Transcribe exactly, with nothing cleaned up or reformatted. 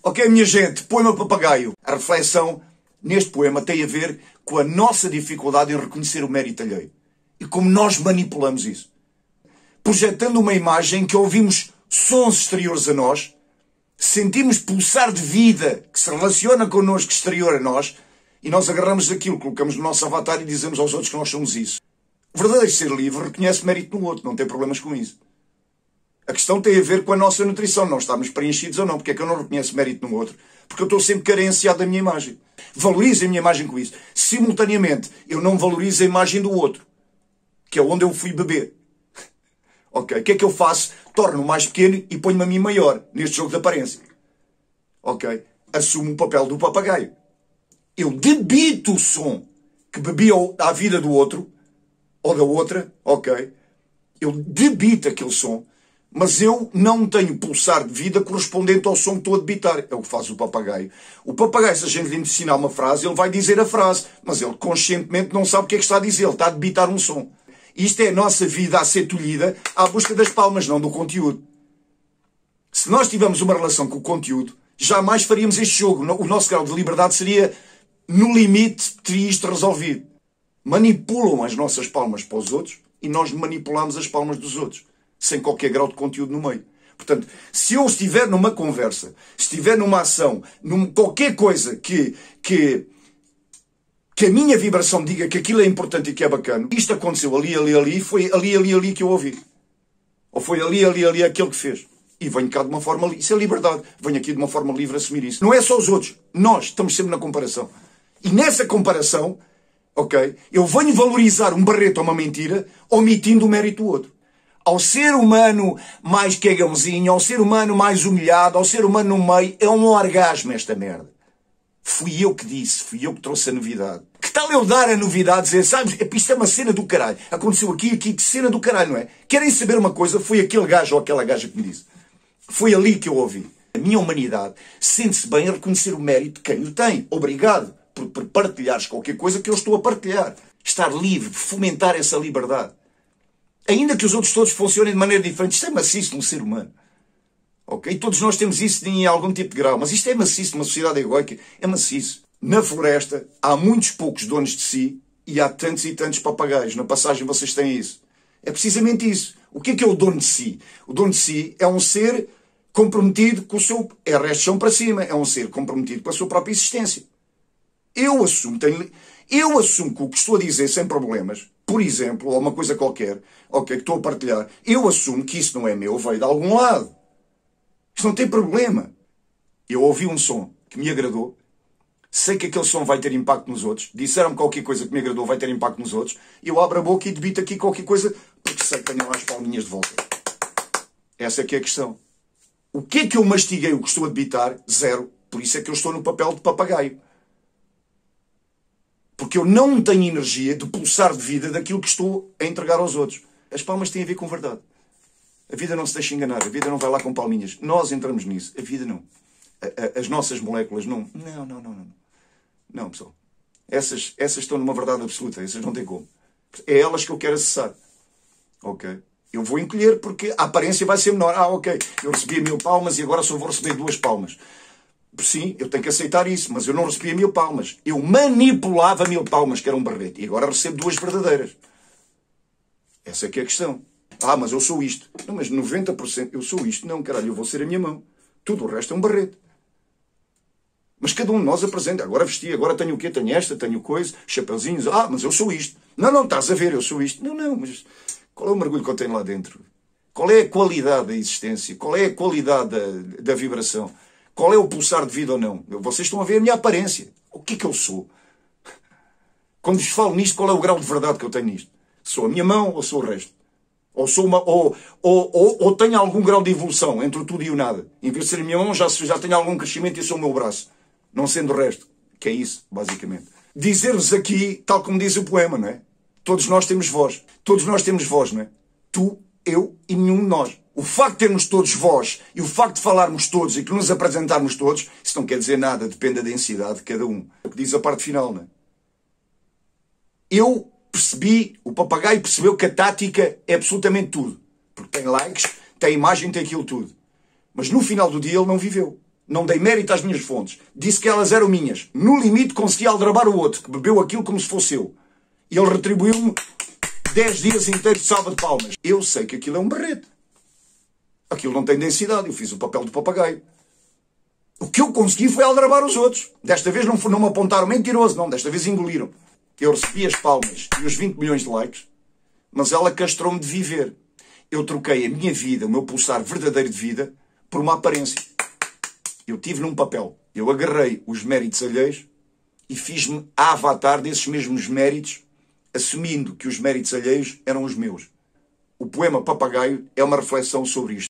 Ok, minha gente, poema Papagaio. A reflexão neste poema tem a ver com a nossa dificuldade em reconhecer o mérito alheio. E como nós manipulamos isso. Projetando uma imagem que ouvimos sons exteriores a nós, sentimos pulsar de vida que se relaciona connosco exterior a nós, e nós agarramos aquilo, colocamos no nosso avatar e dizemos aos outros que nós somos isso. O verdadeiro ser livre reconhece mérito no outro, não tem problemas com isso. A questão tem a ver com a nossa nutrição. Nós estamos preenchidos ou não. Porque é que eu não reconheço mérito no outro? Porque eu estou sempre carenciado da minha imagem. Valorizo a minha imagem com isso. Simultaneamente, eu não valorizo a imagem do outro. Que é onde eu fui beber. Ok? O que é que eu faço? Torno-me mais pequeno e ponho-me a mim maior. Neste jogo de aparência. Ok? Assumo o papel do papagaio. Eu debito o som que bebi à vida do outro. Ou da outra. Ok? Eu debito aquele som. Mas eu não tenho pulsar de vida correspondente ao som que estou a debitar. É o que faz o papagaio. O papagaio, se a gente lhe ensinar uma frase, ele vai dizer a frase. Mas ele conscientemente não sabe o que é que está a dizer. Ele está a debitar um som. Isto é a nossa vida a ser tolhida à busca das palmas, não do conteúdo. Se nós tivermos uma relação com o conteúdo, jamais faríamos este jogo. O nosso grau de liberdade seria, no limite, teria isto resolvido. Manipulam as nossas palmas para os outros e nós manipulamos as palmas dos outros. Sem qualquer grau de conteúdo no meio. Portanto, se eu estiver numa conversa, estiver numa ação, num, qualquer coisa que, que, que a minha vibração diga que aquilo é importante e que é bacana, isto aconteceu ali, ali, ali, foi ali, ali, ali que eu ouvi. Ou foi ali, ali, ali aquele que fez. E venho cá de uma forma livre. Isso é liberdade. Venho aqui de uma forma livre a assumir isso. Não é só os outros. Nós estamos sempre na comparação. E nessa comparação, ok, eu venho valorizar um barreto ou uma mentira, omitindo o mérito do outro. Ao ser humano mais cagãozinho, ao ser humano mais humilhado, ao ser humano no meio, é um orgasmo esta merda. Fui eu que disse, fui eu que trouxe a novidade. Que tal eu dar a novidade, dizer, sabes, isto é uma cena do caralho. Aconteceu aqui, aqui, que cena do caralho, não é? Querem saber uma coisa? Foi aquele gajo ou aquela gaja que me disse. Foi ali que eu ouvi. A minha humanidade sente-se bem a reconhecer o mérito de quem o tem. Obrigado por, por partilhares qualquer coisa que eu estou a partilhar. Estar livre, fomentar essa liberdade. Ainda que os outros todos funcionem de maneira diferente, isto é maciço num ser humano. Ok? E todos nós temos isso em algum tipo de grau. Mas isto é maciço numa sociedade egoica. É maciço. Na floresta há muitos poucos donos de si e há tantos e tantos papagaios. Na passagem vocês têm isso. É precisamente isso. O que é que é o dono de si? O dono de si é um ser comprometido com o seu... É resto de chão para cima. É um ser comprometido com a sua própria existência. Eu assumo... Tenho, eu assumo que o que estou a dizer sem problemas... Por exemplo, ou uma coisa qualquer, ok, que estou a partilhar, eu assumo que isso não é meu, veio de algum lado. Isto não tem problema. Eu ouvi um som que me agradou, sei que aquele som vai ter impacto nos outros, disseram-me qualquer coisa que me agradou vai ter impacto nos outros, e eu abro a boca e debito aqui qualquer coisa, porque sei que tenho lá as palminhas de volta. Essa é que é a questão. O que é que eu mastiguei o que estou a debitar? Zero. Por isso é que eu estou no papel de papagaio. Porque eu não tenho energia de pulsar de vida daquilo que estou a entregar aos outros. As palmas têm a ver com verdade. A vida não se deixa enganar. A vida não vai lá com palminhas. Nós entramos nisso. A vida não. A, a, as nossas moléculas não. Não, não, não, não. Não, pessoal. Essas, essas estão numa verdade absoluta. Essas não tem como. É elas que eu quero acessar. Ok? Eu vou encolher porque a aparência vai ser menor. Ah, ok. Eu recebi mil palmas e agora só vou receber duas palmas. Sim, eu tenho que aceitar isso, mas eu não recebia mil palmas. Eu manipulava mil palmas, que era um barrete. E agora recebo duas verdadeiras. Essa é que é a questão. Ah, mas eu sou isto. Não, mas noventa por cento eu sou isto. Não, caralho, eu vou ser a minha mão. Tudo o resto é um barrete. Mas cada um de nós apresenta. Agora vesti, agora tenho o quê? Tenho esta, tenho coisa, chapeuzinhos. Ah, mas eu sou isto. Não, não, estás a ver, eu sou isto. Não, não, mas qual é o mergulho que eu tenho lá dentro? Qual é a qualidade da existência? Qual é a qualidade da, da vibração? Qual é o pulsar de vida ou não? Vocês estão a ver a minha aparência. O que é que eu sou? Quando vos falo nisto, qual é o grau de verdade que eu tenho nisto? Sou a minha mão ou sou o resto? Ou, sou uma, ou, ou, ou, ou tenho algum grau de evolução entre o tudo e o nada? Em vez de ser a minha mão, já, já tenho algum crescimento e sou o meu braço. Não sendo o resto. Que é isso, basicamente. Dizer-vos aqui, tal como diz o poema, não é? Todos nós temos voz. Todos nós temos voz, não é? Tu, eu e nenhum de nós. O facto de termos todos voz e o facto de falarmos todos e que nos apresentarmos todos, isso não quer dizer nada, depende da densidade de cada um. É o que diz a parte final, não é? Eu percebi, o papagaio percebeu que a tática é absolutamente tudo. Porque tem likes, tem imagem, tem aquilo tudo. Mas no final do dia ele não viveu. Não dei mérito às minhas fontes. Disse que elas eram minhas. No limite consegui aldrabar o outro, que bebeu aquilo como se fosse eu. E ele retribuiu-me dez dias inteiros de salva de palmas. Eu sei que aquilo é um berrete. Aquilo não tem densidade. Eu fiz o papel do papagaio. O que eu consegui foi aldrabar os outros. Desta vez não, não me apontaram mentiroso, não. Desta vez engoliram. Eu recebi as palmas e os vinte milhões de likes, mas ela castrou-me de viver. Eu troquei a minha vida, o meu pulsar verdadeiro de vida, por uma aparência. Eu tive num papel. Eu agarrei os méritos alheios e fiz-me avatar desses mesmos méritos, assumindo que os méritos alheios eram os meus. O poema Papagaio é uma reflexão sobre isto.